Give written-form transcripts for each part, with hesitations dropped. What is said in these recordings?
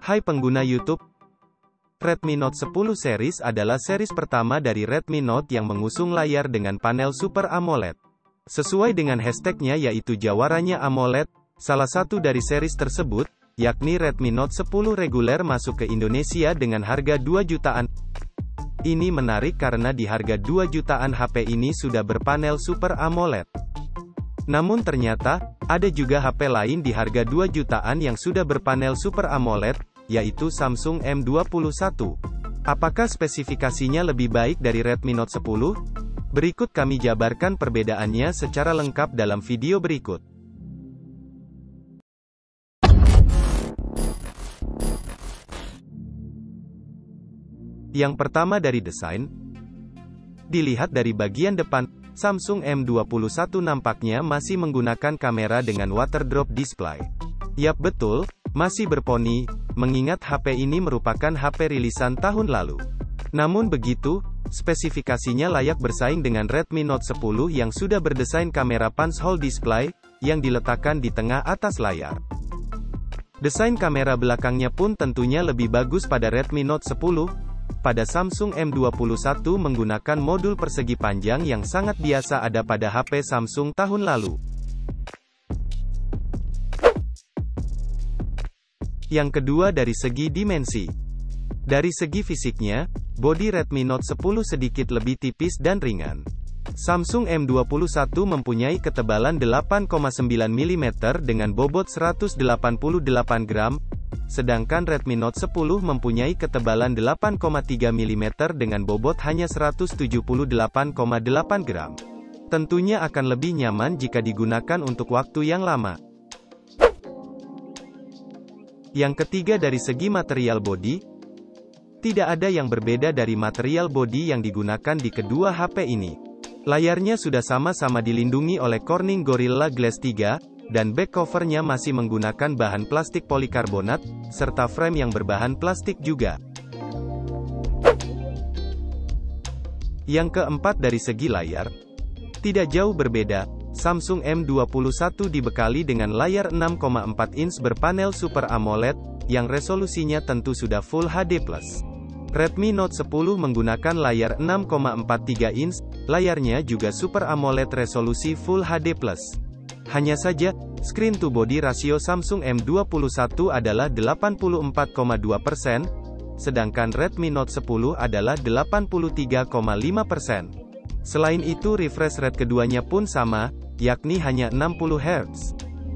Hai pengguna YouTube, Redmi Note 10 series adalah series pertama dari Redmi Note yang mengusung layar dengan panel Super AMOLED. Sesuai dengan hashtagnya yaitu Jawaranya AMOLED, salah satu dari series tersebut, yakni Redmi Note 10 reguler masuk ke Indonesia dengan harga 2 jutaan. Ini menarik karena di harga 2 jutaan HP ini sudah berpanel Super AMOLED. Namun ternyata, ada juga HP lain di harga 2 jutaan yang sudah berpanel Super AMOLED, yaitu Samsung M21. Apakah spesifikasinya lebih baik dari Redmi Note 10? Berikut kami jabarkan perbedaannya secara lengkap dalam video berikut. Yang pertama dari desain. Dilihat dari bagian depan, Samsung M21 nampaknya masih menggunakan kamera dengan water drop display. Yap betul, masih berponi, mengingat HP ini merupakan HP rilisan tahun lalu. Namun begitu, spesifikasinya layak bersaing dengan Redmi Note 10 yang sudah berdesain kamera punch hole display, yang diletakkan di tengah atas layar. Desain kamera belakangnya pun tentunya lebih bagus pada Redmi Note 10. Pada Samsung M21 menggunakan modul persegi panjang yang sangat biasa ada pada HP Samsung tahun lalu. Yang kedua dari segi dimensi. Dari segi fisiknya, bodi Redmi Note 10 sedikit lebih tipis dan ringan. Samsung M21 mempunyai ketebalan 8,9 mm dengan bobot 188 gram, sedangkan Redmi Note 10 mempunyai ketebalan 8,3 mm dengan bobot hanya 178,8 gram. Tentunya akan lebih nyaman jika digunakan untuk waktu yang lama. Yang ketiga dari segi material bodi. Tidak ada yang berbeda dari material bodi yang digunakan di kedua HP ini. Layarnya sudah sama-sama dilindungi oleh Corning Gorilla Glass 3, dan back covernya masih menggunakan bahan plastik polikarbonat, serta frame yang berbahan plastik juga. Yang keempat dari segi layar. Tidak jauh berbeda, Samsung M21 dibekali dengan layar 6,4 inch berpanel Super AMOLED, yang resolusinya tentu sudah Full HD+. Redmi Note 10 menggunakan layar 6,43 inch, layarnya juga Super AMOLED resolusi Full HD+. Hanya saja, screen to body rasio Samsung M21 adalah 84,2%, sedangkan Redmi Note 10 adalah 83,5%. Selain itu refresh rate keduanya pun sama, yakni hanya 60 Hz.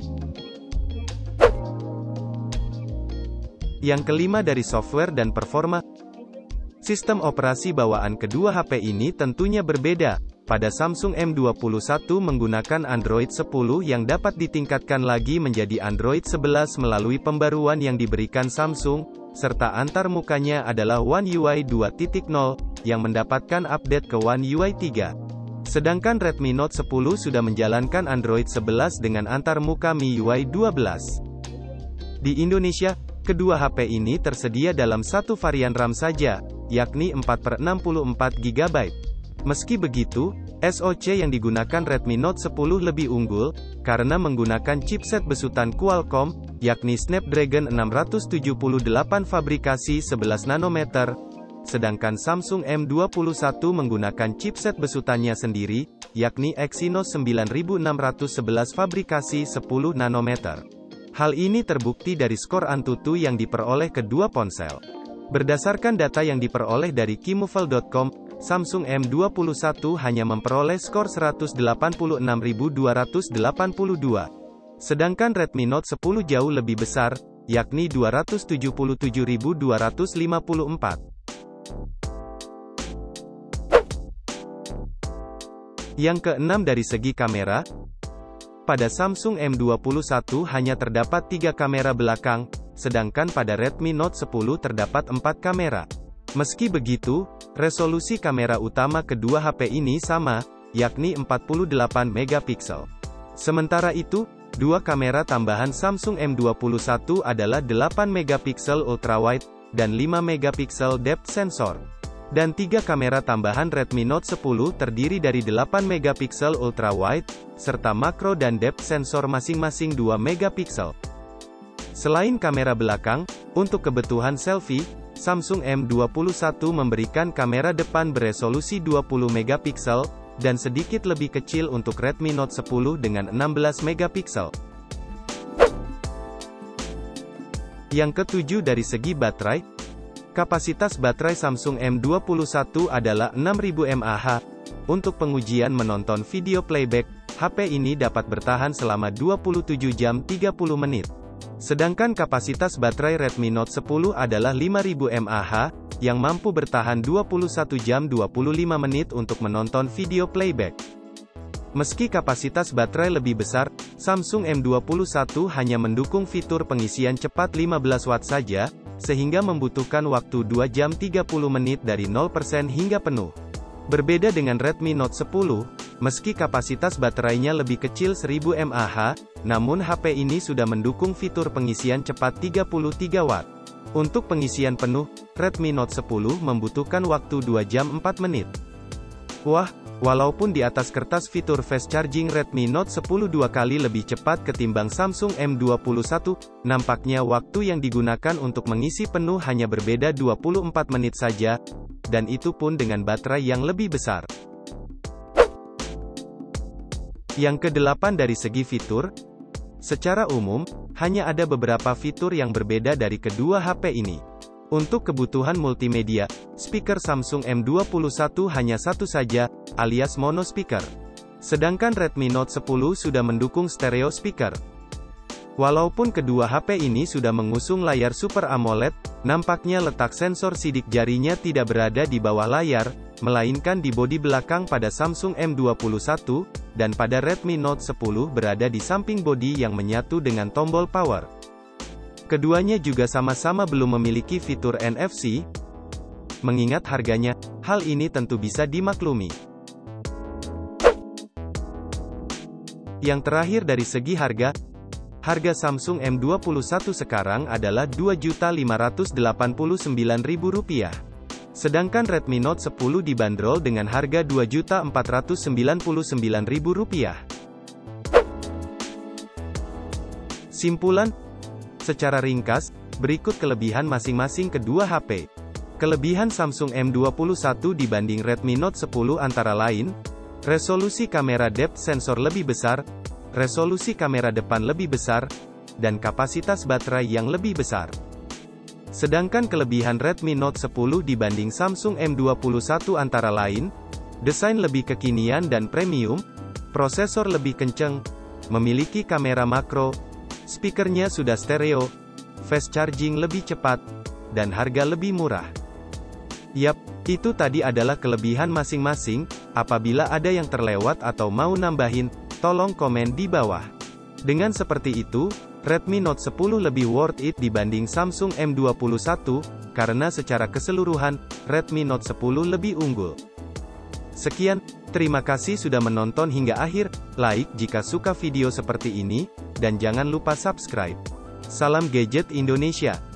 Yang kelima dari software dan performa. Sistem operasi bawaan kedua HP ini tentunya berbeda. Pada Samsung M21 menggunakan Android 10 yang dapat ditingkatkan lagi menjadi Android 11 melalui pembaruan yang diberikan Samsung, serta antarmukanya adalah One UI 2.0, yang mendapatkan update ke One UI 3. Sedangkan Redmi Note 10 sudah menjalankan Android 11 dengan antarmuka MIUI 12. Di Indonesia, kedua HP ini tersedia dalam satu varian RAM saja, yakni 4/64 GB. Meski begitu, SoC yang digunakan Redmi Note 10 lebih unggul, karena menggunakan chipset besutan Qualcomm, yakni Snapdragon 678 fabrikasi 11 nanometer, sedangkan Samsung M21 menggunakan chipset besutannya sendiri, yakni Exynos 9611 fabrikasi 10 nanometer. Hal ini terbukti dari skor Antutu yang diperoleh kedua ponsel. Berdasarkan data yang diperoleh dari Kimoval.com, Samsung M21 hanya memperoleh skor 186.282. Sedangkan Redmi Note 10 jauh lebih besar, yakni 277.254. Yang keenam dari segi kamera. Pada Samsung M21 hanya terdapat 3 kamera belakang, sedangkan pada Redmi Note 10 terdapat 4 kamera. Meski begitu, resolusi kamera utama kedua HP ini sama, yakni 48 megapiksel. Sementara itu, dua kamera tambahan Samsung M21 adalah 8 megapiksel ultrawide, dan 5 megapiksel depth sensor. Dan 3 kamera tambahan Redmi Note 10 terdiri dari 8 megapiksel ultrawide, serta makro dan depth sensor masing-masing 2 megapiksel. Selain kamera belakang, untuk kebutuhan selfie, Samsung M21 memberikan kamera depan beresolusi 20 megapiksel, dan sedikit lebih kecil untuk Redmi Note 10 dengan 16 megapiksel. Yang ketujuh dari segi baterai, kapasitas baterai Samsung M21 adalah 6000 mAh. Untuk pengujian menonton video playback, HP ini dapat bertahan selama 27 jam 30 menit. Sedangkan kapasitas baterai Redmi Note 10 adalah 5000 mAh, yang mampu bertahan 21 jam 25 menit untuk menonton video playback. Meski kapasitas baterai lebih besar, Samsung M21 hanya mendukung fitur pengisian cepat 15 watt saja, sehingga membutuhkan waktu 2 jam 30 menit dari 0% hingga penuh. Berbeda dengan Redmi Note 10, meski kapasitas baterainya lebih kecil 1000 mAh, namun HP ini sudah mendukung fitur pengisian cepat 33 watt. Untuk pengisian penuh, Redmi Note 10 membutuhkan waktu 2 jam 4 menit. Wah, walaupun di atas kertas fitur fast charging Redmi Note 10 2 kali lebih cepat ketimbang Samsung M21, nampaknya waktu yang digunakan untuk mengisi penuh hanya berbeda 24 menit saja, dan itu pun dengan baterai yang lebih besar. Yang kedelapan dari segi fitur, secara umum, hanya ada beberapa fitur yang berbeda dari kedua HP ini. Untuk kebutuhan multimedia, speaker Samsung M21 hanya satu saja, alias mono speaker. Sedangkan Redmi Note 10 sudah mendukung stereo speaker. Walaupun kedua HP ini sudah mengusung layar Super AMOLED, nampaknya letak sensor sidik jarinya tidak berada di bawah layar, melainkan di bodi belakang pada Samsung M21, dan pada Redmi Note 10 berada di samping bodi yang menyatu dengan tombol power. Keduanya juga sama-sama belum memiliki fitur NFC. Mengingat harganya, hal ini tentu bisa dimaklumi. Yang terakhir dari segi harga, harga Samsung M21 sekarang adalah Rp2.589.000. Sedangkan Redmi Note 10 dibanderol dengan harga Rp2.499.000. Simpulan, secara ringkas, berikut kelebihan masing-masing kedua HP. Kelebihan Samsung M21 dibanding Redmi Note 10 antara lain, resolusi kamera depth sensor lebih besar, resolusi kamera depan lebih besar, dan kapasitas baterai yang lebih besar. Sedangkan kelebihan Redmi Note 10 dibanding Samsung M21 antara lain, desain lebih kekinian dan premium, prosesor lebih kenceng, memiliki kamera makro, speakernya sudah stereo, fast charging lebih cepat, dan harga lebih murah. Yap, itu tadi adalah kelebihan masing-masing. Apabila ada yang terlewat atau mau nambahin, tolong komen di bawah. Dengan seperti itu, Redmi Note 10 lebih worth it dibanding Samsung M21, karena secara keseluruhan, Redmi Note 10 lebih unggul. Sekian, terima kasih sudah menonton hingga akhir, like jika suka video seperti ini, dan jangan lupa subscribe. Salam Gadget Indonesia.